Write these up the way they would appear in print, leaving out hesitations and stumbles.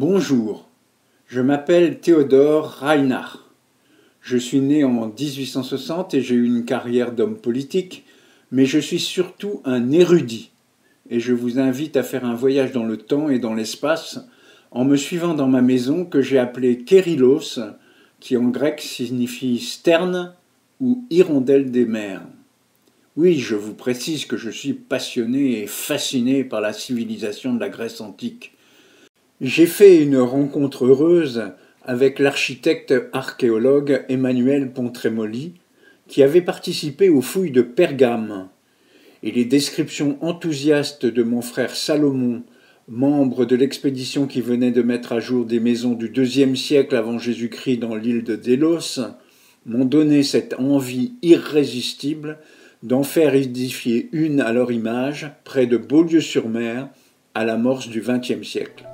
Bonjour, je m'appelle Théodore Reinhardt. Je suis né en 1860 et j'ai eu une carrière d'homme politique, mais je suis surtout un érudit. Et je vous invite à faire un voyage dans le temps et dans l'espace en me suivant dans ma maison que j'ai appelée Kérylos, qui en grec signifie sterne ou hirondelle des mers. Oui, je vous précise que je suis passionné et fasciné par la civilisation de la Grèce antique. J'ai fait une rencontre heureuse avec l'architecte archéologue Emmanuel Pontremoli, qui avait participé aux fouilles de Pergame. Et les descriptions enthousiastes de mon frère Salomon, membre de l'expédition qui venait de mettre à jour des maisons du IIe siècle avant Jésus-Christ dans l'île de Délos, m'ont donné cette envie irrésistible d'en faire édifier une à leur image, près de Beaulieu-sur-Mer, à l'amorce du XXe siècle.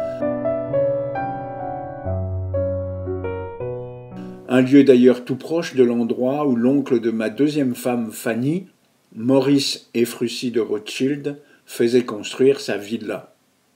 Un lieu d'ailleurs tout proche de l'endroit où l'oncle de ma deuxième femme Fanny, Maurice Efrussi de Rothschild, faisait construire sa villa.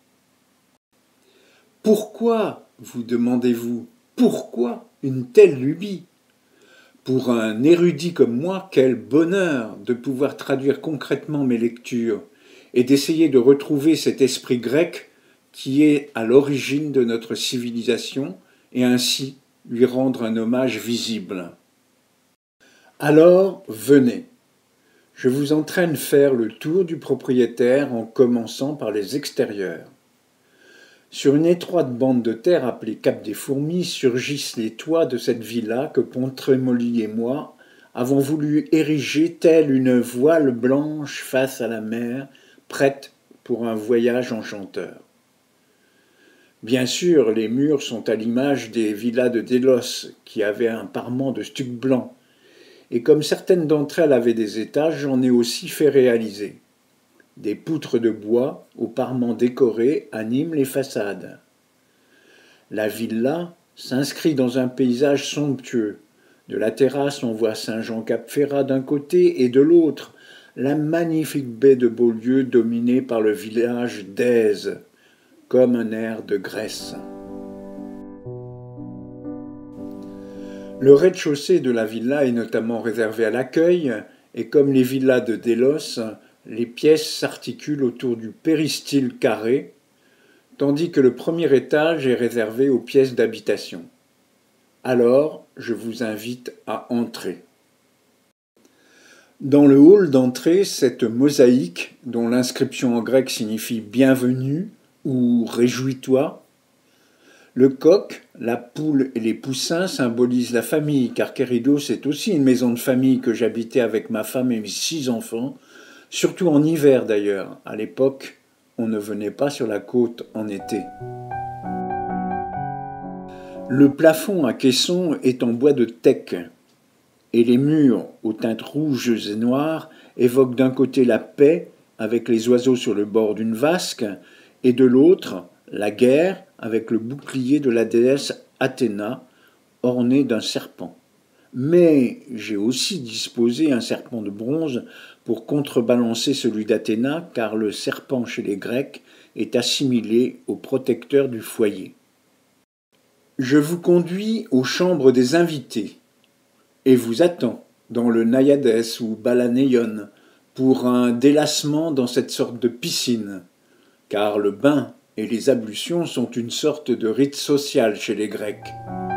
Pourquoi, vous demandez-vous, pourquoi une telle lubie? Pour un érudit comme moi, quel bonheur de pouvoir traduire concrètement mes lectures et d'essayer de retrouver cet esprit grec qui est à l'origine de notre civilisation et ainsi lui rendre un hommage visible. Alors, venez. Je vous entraîne faire le tour du propriétaire en commençant par les extérieurs. Sur une étroite bande de terre appelée Cap des Fourmis surgissent les toits de cette villa que Pontremoli et moi avons voulu ériger telle une voile blanche face à la mer, prête pour un voyage enchanteur. Bien sûr, les murs sont à l'image des villas de Délos, qui avaient un parement de stuc blanc. Et comme certaines d'entre elles avaient des étages, j'en ai aussi fait réaliser. Des poutres de bois aux parements décorés animent les façades. La villa s'inscrit dans un paysage somptueux. De la terrasse, on voit Saint-Jean-Cap-Ferrat d'un côté et de l'autre, la magnifique baie de Beaulieu dominée par le village d'Aise, comme un air de Grèce. Le rez-de-chaussée de la villa est notamment réservé à l'accueil, et comme les villas de Délos, les pièces s'articulent autour du péristyle carré, tandis que le premier étage est réservé aux pièces d'habitation. Alors, je vous invite à entrer. Dans le hall d'entrée, cette mosaïque, dont l'inscription en grec signifie « bienvenue » ou « réjouis-toi ». Le coq, la poule et les poussins symbolisent la famille, car Kérylos est aussi une maison de famille que j'habitais avec ma femme et mes 6 enfants, surtout en hiver d'ailleurs. À l'époque, on ne venait pas sur la côte en été. Le plafond à caissons est en bois de teck, et les murs aux teintes rouges et noires évoquent d'un côté la paix, avec les oiseaux sur le bord d'une vasque, et de l'autre, la guerre, avec le bouclier de la déesse Athéna, orné d'un serpent. Mais j'ai aussi disposé un serpent de bronze pour contrebalancer celui d'Athéna, car le serpent chez les Grecs est assimilé au protecteur du foyer. Je vous conduis aux chambres des invités et vous attends dans le Naïades ou Balanéion pour un délassement dans cette sorte de piscine, car le bain et les ablutions sont une sorte de rite social chez les Grecs.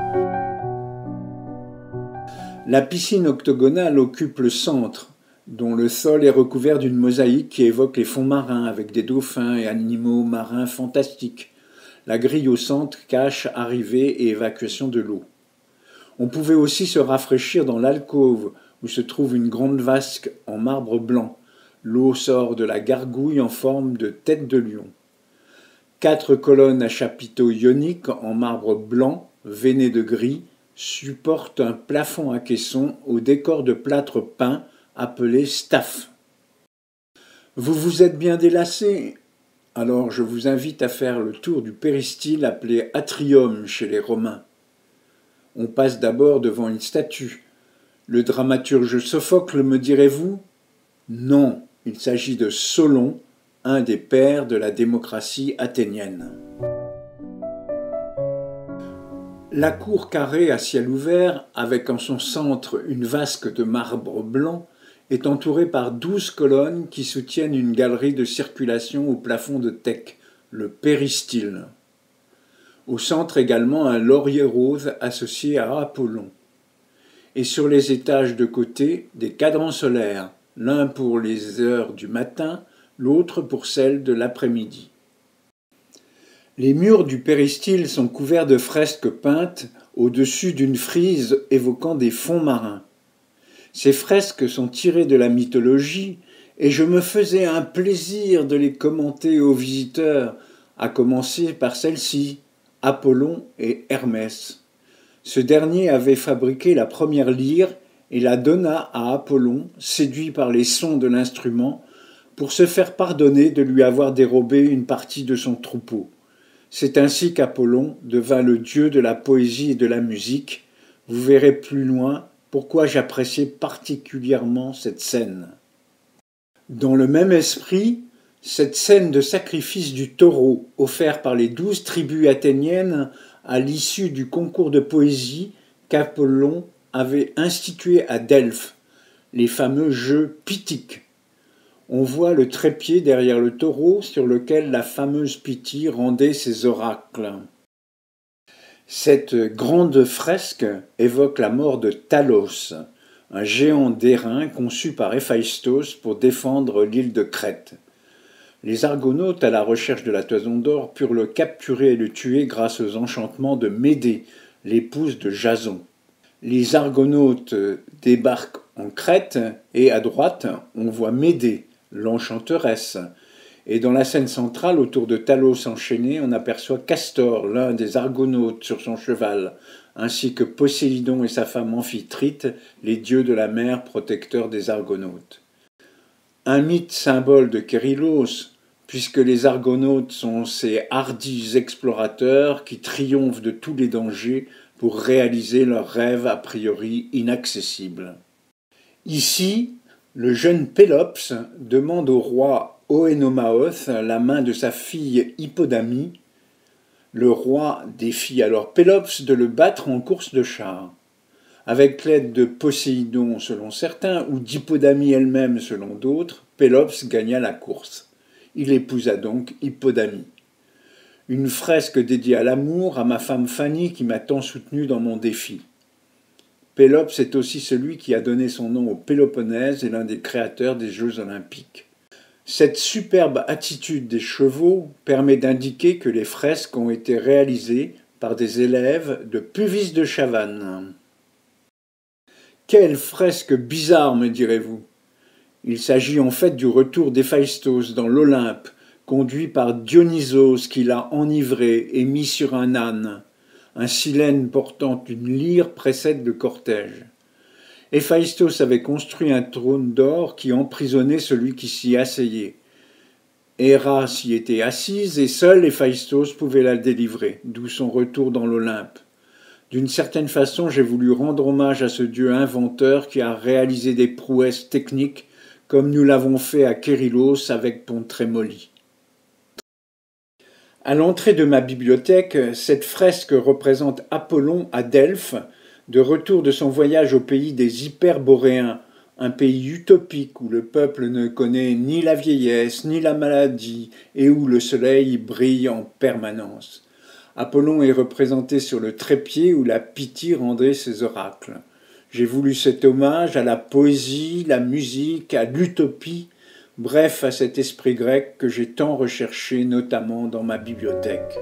La piscine octogonale occupe le centre, dont le sol est recouvert d'une mosaïque qui évoque les fonds marins avec des dauphins et animaux marins fantastiques. La grille au centre cache arrivée et évacuation de l'eau. On pouvait aussi se rafraîchir dans l'alcôve, où se trouve une grande vasque en marbre blanc. L'eau sort de la gargouille en forme de tête de lion. 4 colonnes à chapiteaux ioniques en marbre blanc, veinées de gris, supportent un plafond à caissons au décor de plâtre peint appelé staff. Vous vous êtes bien délassé? Alors je vous invite à faire le tour du péristyle appelé atrium chez les Romains. On passe d'abord devant une statue. Le dramaturge Sophocle, me direz-vous? Non, il s'agit de Solon, un des pères de la démocratie athénienne. La cour carrée à ciel ouvert, avec en son centre une vasque de marbre blanc, est entourée par 12 colonnes qui soutiennent une galerie de circulation au plafond de teck, le péristyle. Au centre également un laurier rose associé à Apollon. Et sur les étages de côté, des cadrans solaires, l'un pour les heures du matin, l'autre pour celles de l'après-midi. Les murs du péristyle sont couverts de fresques peintes au-dessus d'une frise évoquant des fonds marins. Ces fresques sont tirées de la mythologie et je me faisais un plaisir de les commenter aux visiteurs, à commencer par celle-ci, Apollon et Hermès. Ce dernier avait fabriqué la première lyre et la donna à Apollon, séduit par les sons de l'instrument, pour se faire pardonner de lui avoir dérobé une partie de son troupeau. C'est ainsi qu'Apollon devint le dieu de la poésie et de la musique. Vous verrez plus loin pourquoi j'appréciais particulièrement cette scène. Dans le même esprit, cette scène de sacrifice du taureau offert par les 12 tribus athéniennes à l'issue du concours de poésie qu'Apollon avait institué à Delphes, les fameux jeux pythiques. On voit le trépied derrière le taureau sur lequel la fameuse Pythie rendait ses oracles. Cette grande fresque évoque la mort de Talos, un géant d'airain conçu par Héphaïstos pour défendre l'île de Crète. Les Argonautes, à la recherche de la toison d'or, purent le capturer et le tuer grâce aux enchantements de Médée, l'épouse de Jason. Les Argonautes débarquent en Crète et à droite, on voit Médée, l'enchanteresse. Et dans la scène centrale, autour de Talos enchaîné, on aperçoit Castor, l'un des Argonautes, sur son cheval, ainsi que Poséidon et sa femme Amphitrite, les dieux de la mer protecteurs des Argonautes. Un mythe symbole de Kérylos, puisque les Argonautes sont ces hardis explorateurs qui triomphent de tous les dangers pour réaliser leurs rêves a priori inaccessibles. Ici, le jeune Pélops demande au roi Oénomaos la main de sa fille Hippodamie. Le roi défie alors Pélops de le battre en course de chars. Avec l'aide de Poséidon selon certains ou d'Hippodamie elle-même selon d'autres, Pélops gagna la course. Il épousa donc Hippodamie. Une fresque dédiée à l'amour, à ma femme Fanny qui m'a tant soutenu dans mon défi. Pélops est aussi celui qui a donné son nom au Péloponnèse et l'un des créateurs des Jeux olympiques. Cette superbe attitude des chevaux permet d'indiquer que les fresques ont été réalisées par des élèves de Puvis de Chavannes. Quelle fresque bizarre, me direz-vous. Il s'agit en fait du retour d'Héphaïstos dans l'Olympe, conduit par Dionysos qui l'a enivré et mis sur un âne. Un silène portant une lyre précède le cortège. Héphaïstos avait construit un trône d'or qui emprisonnait celui qui s'y asseyait. Héra s'y était assise et seul Héphaïstos pouvait la délivrer, d'où son retour dans l'Olympe. D'une certaine façon, j'ai voulu rendre hommage à ce dieu inventeur qui a réalisé des prouesses techniques comme nous l'avons fait à Kérylos avec Pontremoli. À l'entrée de ma bibliothèque, cette fresque représente Apollon à Delphes, de retour de son voyage au pays des Hyperboréens, un pays utopique où le peuple ne connaît ni la vieillesse ni la maladie et où le soleil brille en permanence. Apollon est représenté sur le trépied où la Pythie rendait ses oracles. J'ai voulu cet hommage à la poésie, la musique, à l'utopie, bref à cet esprit grec que j'ai tant recherché notamment dans ma bibliothèque.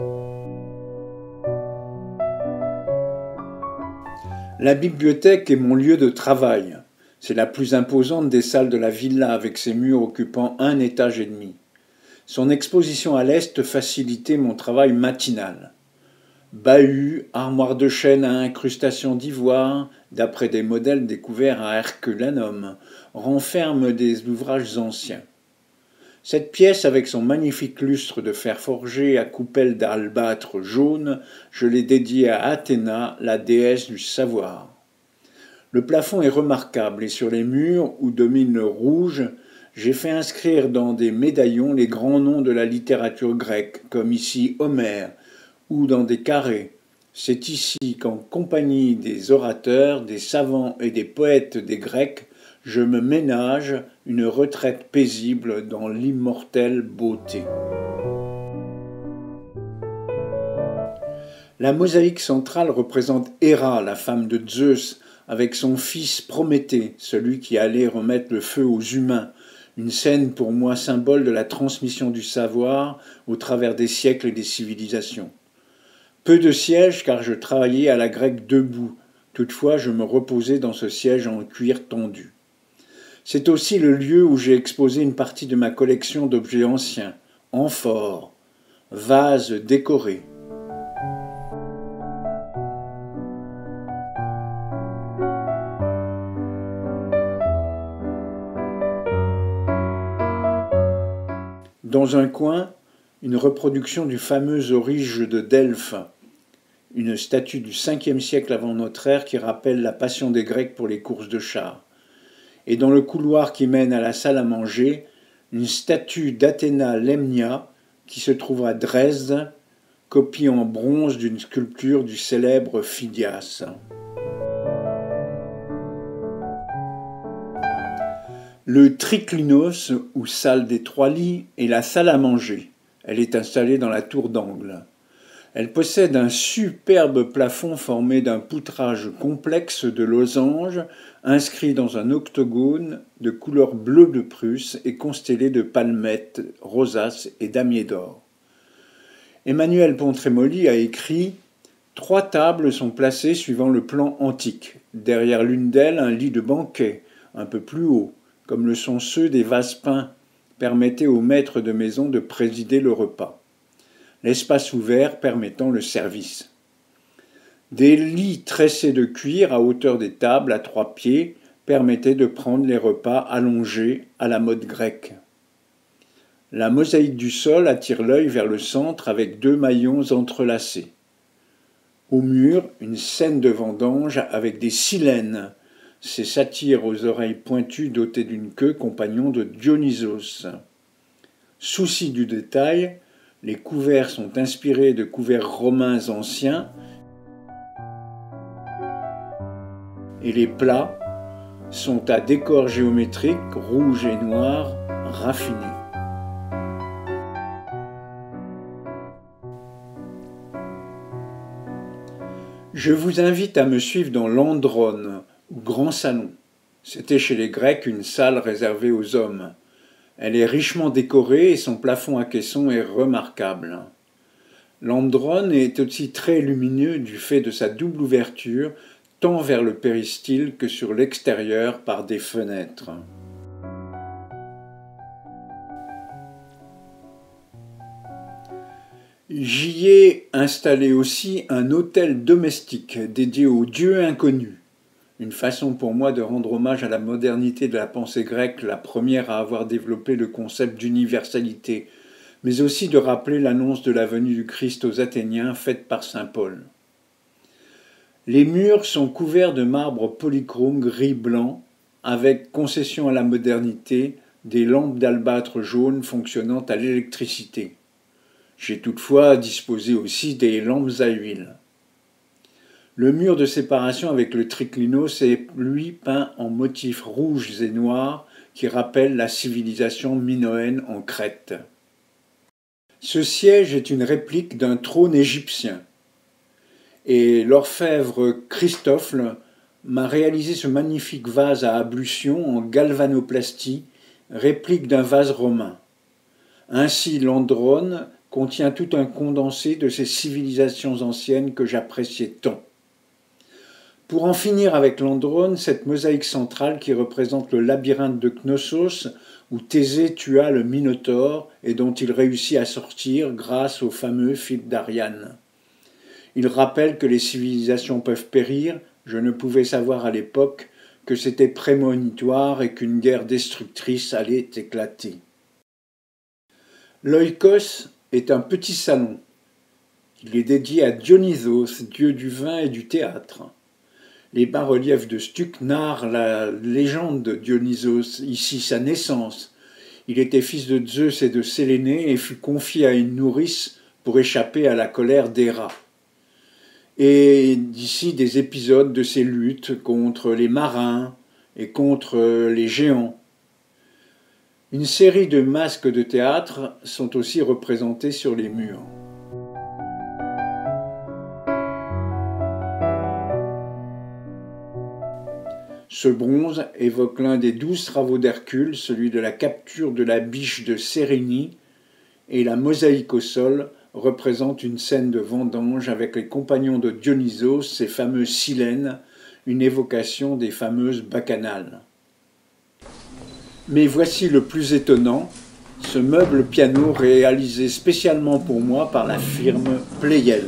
La bibliothèque est mon lieu de travail. C'est la plus imposante des salles de la villa avec ses murs occupant 1 étage et demi. Son exposition à l'est facilitait mon travail matinal. Bahuts, armoires de chêne à incrustation d'ivoire, d'après des modèles découverts à Herculanum, renferment des ouvrages anciens. Cette pièce, avec son magnifique lustre de fer forgé à coupelle d'albâtre jaune, je l'ai dédiée à Athéna, la déesse du savoir. Le plafond est remarquable et sur les murs, où domine le rouge, j'ai fait inscrire dans des médaillons les grands noms de la littérature grecque, comme ici Homère, ou dans des carrés, C'est ici qu'en compagnie des orateurs, des savants et des poètes des Grecs, je me ménage une retraite paisible dans l'immortelle beauté. La mosaïque centrale représente Héra, la femme de Zeus, avec son fils Prométhée, celui qui allait remettre le feu aux humains, une scène pour moi symbole de la transmission du savoir au travers des siècles et des civilisations. Peu de sièges car je travaillais à la grecque debout, toutefois je me reposais dans ce siège en cuir tendu. C'est aussi le lieu où j'ai exposé une partie de ma collection d'objets anciens, amphores, vases décorés. Dans un coin, une reproduction du fameux Orige de Delphes, une statue du 5e siècle avant notre ère qui rappelle la passion des Grecs pour les courses de chars. Et dans le couloir qui mène à la salle à manger, une statue d'Athéna Lemnia qui se trouve à Dresde, copie en bronze d'une sculpture du célèbre Phidias. Le triclinos, ou salle des 3 lits, est la salle à manger. Elle est installée dans la tour d'angle. Elle possède un superbe plafond formé d'un poutrage complexe de losanges inscrit dans un octogone de couleur bleu de Prusse et constellé de palmettes, rosaces et damiers d'or. Emmanuel Pontremoli a écrit « 3 tables sont placées suivant le plan antique. Derrière l'une d'elles, un lit de banquet, un peu plus haut, comme le sont ceux des vases peints, permettait aux maîtres de maison de présider le repas. L'espace ouvert permettant le service. Des lits tressés de cuir à hauteur des tables à 3 pieds permettaient de prendre les repas allongés à la mode grecque. La mosaïque du sol attire l'œil vers le centre avec 2 maillons entrelacés. Au mur, une scène de vendange avec des silènes, ces satyres aux oreilles pointues dotés d'une queue compagnon de Dionysos. Souci du détail, les couverts sont inspirés de couverts romains anciens et les plats sont à décor géométrique rouge et noir raffinés. Je vous invite à me suivre dans l'Androne, ou Grand Salon. C'était chez les Grecs une salle réservée aux hommes. Elle est richement décorée et son plafond à caisson est remarquable. L'Androne est aussi très lumineux du fait de sa double ouverture, tant vers le péristyle que sur l'extérieur par des fenêtres. J'y ai installé aussi un autel domestique dédié aux dieux inconnus. Une façon pour moi de rendre hommage à la modernité de la pensée grecque, la première à avoir développé le concept d'universalité, mais aussi de rappeler l'annonce de la venue du Christ aux Athéniens faite par saint Paul. Les murs sont couverts de marbre polychrome gris-blanc, avec, concession à la modernité, des lampes d'albâtre jaune fonctionnant à l'électricité. J'ai toutefois disposé aussi des lampes à huile. Le mur de séparation avec le triclinos est, lui, peint en motifs rouges et noirs qui rappellent la civilisation minoenne en Crète. Ce siège est une réplique d'un trône égyptien. Et l'orfèvre Christoffel m'a réalisé ce magnifique vase à ablution en galvanoplastie, réplique d'un vase romain. Ainsi, l'Androne contient tout un condensé de ces civilisations anciennes que j'appréciais tant. Pour en finir avec l'Androne, cette mosaïque centrale qui représente le labyrinthe de Knossos, où Thésée tua le Minotaure et dont il réussit à sortir grâce au fameux fil d'Ariane. Il rappelle que les civilisations peuvent périr, je ne pouvais savoir à l'époque que c'était prémonitoire et qu'une guerre destructrice allait éclater. L'Oikos est un petit salon. Il est dédié à Dionysos, dieu du vin et du théâtre. Les bas-reliefs de Stuc narrent la légende de Dionysos, ici sa naissance. Il était fils de Zeus et de Sélénée et fut confié à une nourrice pour échapper à la colère d'Héra. et d'ici des épisodes de ses luttes contre les marins et contre les géants. Une série de masques de théâtre sont aussi représentés sur les murs. Ce bronze évoque l'un des 12 travaux d'Hercule, celui de la capture de la biche de Cérynie, et la mosaïque au sol représente une scène de vendange avec les compagnons de Dionysos, ces fameux silènes, une évocation des fameuses bacchanales. Mais voici le plus étonnant, ce meuble piano réalisé spécialement pour moi par la firme Pleyel.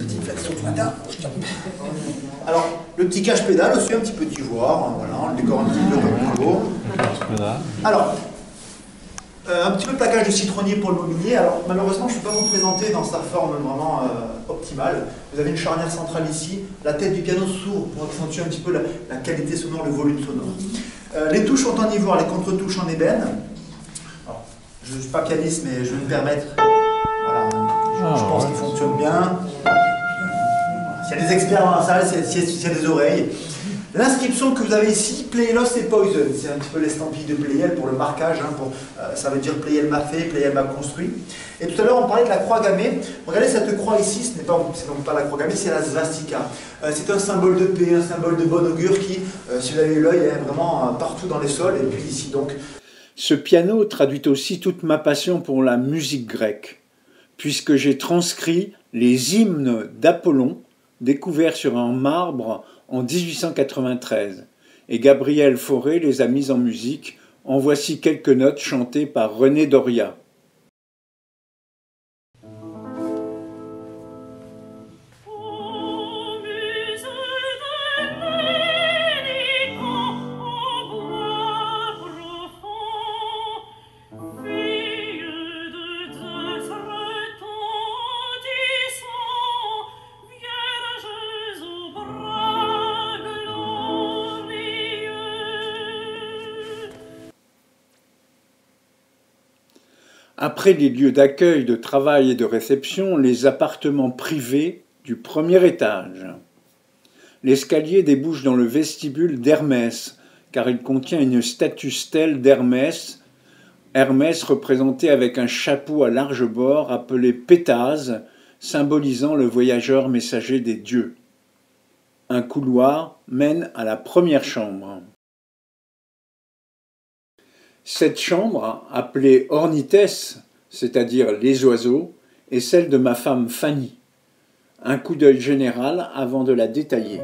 Alors, le petit cache-pédale aussi, un petit peu d'ivoire, voilà, on le décore un petit peu comme il faut. Alors, un petit peu de plaquage de citronnier pour le mobilier. Alors, malheureusement, je ne peux pas vous présenter dans sa forme vraiment optimale. Vous avez une charnière centrale ici, la tête du piano s'ouvre pour accentuer un petit peu la qualité sonore, le volume sonore. Les touches sont en ivoire, les contre-touches en ébène. Alors, je ne suis pas pianiste, mais je vais me permettre. Voilà, je pense qu'il fonctionne bien. S'il y a des experts dans la salle, s'il y a des oreilles. L'inscription que vous avez ici, Pleyel et Poison, c'est un petit peu l'estampille de Pleyel pour le marquage, hein, ça veut dire Pleyel m'a fait, Pleyel m'a construit. Et tout à l'heure on parlait de la croix gammée. Regardez cette croix ici, c'est donc pas la croix gammée, c'est la svastika. C'est un symbole de paix, un symbole de bon augure qui, si vous avez eu l'œil, est vraiment partout dans les sols, et puis ici donc. Ce piano traduit aussi toute ma passion pour la musique grecque, puisque j'ai transcrit les hymnes d'Apollon, découverts sur un marbre en 1893, et Gabriel Fauré les a mis en musique. En voici quelques notes chantées par René Doria. Après les lieux d'accueil, de travail et de réception, les appartements privés du premier étage. L'escalier débouche dans le vestibule d'Hermès, car il contient une statue stèle d'Hermès, Hermès représenté avec un chapeau à large bord appelé Pétase, symbolisant le voyageur messager des dieux. Un couloir mène à la première chambre. Cette chambre, appelée Ornithès, c'est-à-dire les oiseaux, est celle de ma femme Fanny. Un coup d'œil général avant de la détailler.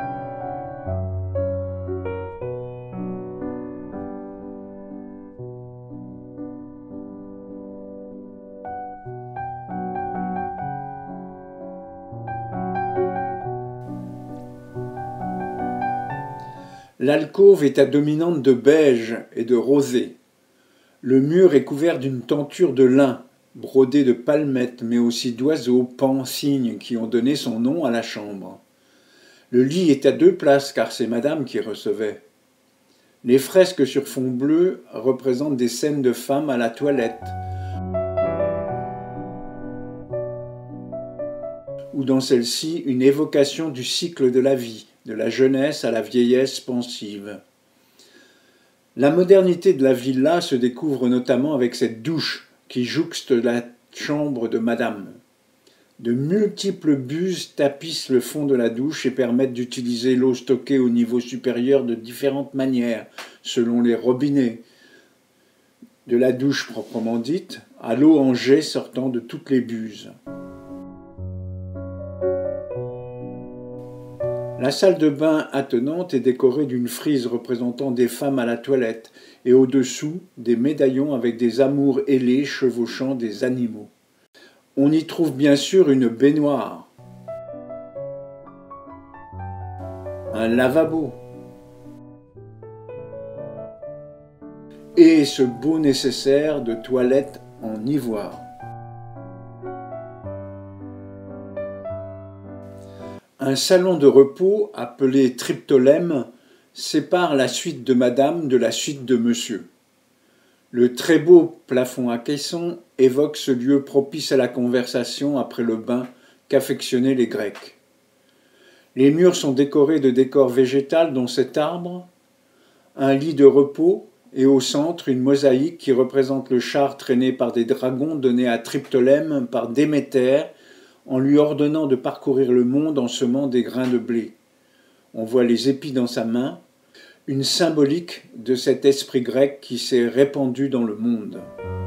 L'alcôve est à dominante de beige et de rosé. Le mur est couvert d'une tenture de lin, brodée de palmettes, mais aussi d'oiseaux, pans, cygnes, qui ont donné son nom à la chambre. Le lit est à 2 places, car c'est madame qui recevait. Les fresques sur fond bleu représentent des scènes de femmes à la toilette, ou dans celle-ci, une évocation du cycle de la vie, de la jeunesse à la vieillesse pensive. La modernité de la villa se découvre notamment avec cette douche qui jouxte la chambre de madame. De multiples buses tapissent le fond de la douche et permettent d'utiliser l'eau stockée au niveau supérieur de différentes manières, selon les robinets. De la douche proprement dite, à l'eau en jet sortant de toutes les buses. La salle de bain attenante est décorée d'une frise représentant des femmes à la toilette et au-dessous des médaillons avec des amours ailés chevauchant des animaux. On y trouve bien sûr une baignoire, un lavabo et ce beau nécessaire de toilette en ivoire. Un salon de repos, appelé triptolème, sépare la suite de madame de la suite de monsieur. Le très beau plafond à caissons évoque ce lieu propice à la conversation après le bain qu'affectionnaient les Grecs. Les murs sont décorés de décors végétals dont cet arbre, un lit de repos et au centre une mosaïque qui représente le char traîné par des dragons donné à Triptolème par Déméter en lui ordonnant de parcourir le monde en semant des grains de blé. On voit les épis dans sa main, une symbolique de cet esprit grec qui s'est répandu dans le monde.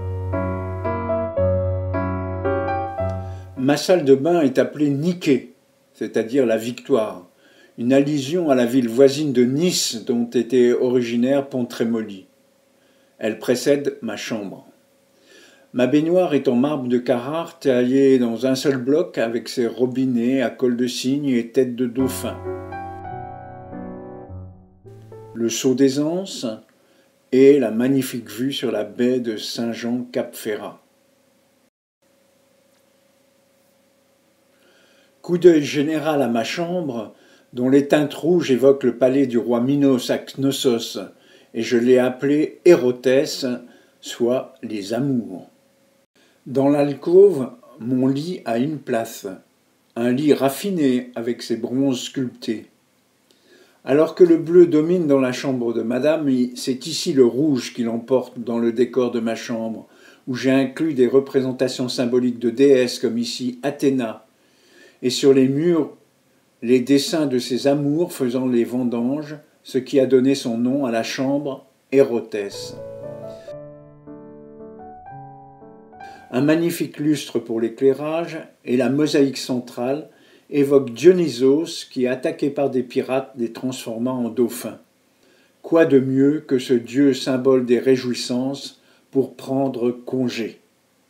Ma salle de bain est appelée Niké, c'est-à-dire la victoire, une allusion à la ville voisine de Nice dont était originaire Pont-Trémoli. Elle précède ma chambre. Ma baignoire est en marbre de Carrare taillée dans un seul bloc avec ses robinets à col de cygne et tête de dauphin. Le Saut des Anses et la magnifique vue sur la baie de Saint-Jean-Cap-Ferrat. Coup d'œil général à ma chambre, dont les teintes rouges évoquent le palais du roi Minos à Knossos, et je l'ai appelé Hérotès, soit les amours. Dans l'alcôve, mon lit a une place, un lit raffiné avec ses bronzes sculptés. Alors que le bleu domine dans la chambre de madame, c'est ici le rouge qui l'emporte dans le décor de ma chambre, où j'ai inclus des représentations symboliques de déesses comme ici Athéna, et sur les murs, les dessins de ces amours faisant les vendanges, ce qui a donné son nom à la chambre Hérotès. Un magnifique lustre pour l'éclairage et la mosaïque centrale évoque Dionysos qui est attaqué par des pirates les transformant en dauphins. Quoi de mieux que ce dieu symbole des réjouissances pour prendre congé?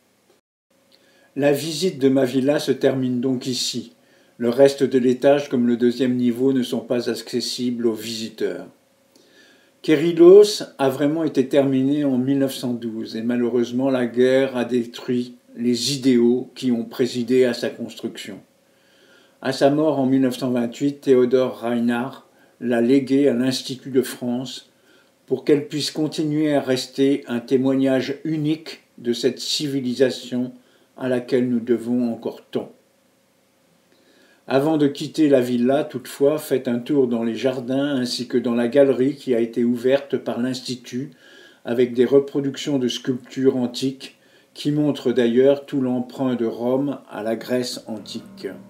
La visite de ma villa se termine donc ici. Le reste de l'étage comme le deuxième niveau ne sont pas accessibles aux visiteurs. Kérylos a vraiment été terminé en 1912 et malheureusement la guerre a détruit les idéaux qui ont présidé à sa construction. À sa mort en 1928, Théodore Reinhardt l'a légué à l'Institut de France pour qu'elle puisse continuer à rester un témoignage unique de cette civilisation à laquelle nous devons encore tant. Avant de quitter la villa, toutefois, faites un tour dans les jardins ainsi que dans la galerie qui a été ouverte par l'Institut avec des reproductions de sculptures antiques qui montrent d'ailleurs tout l'emprunt de Rome à la Grèce antique.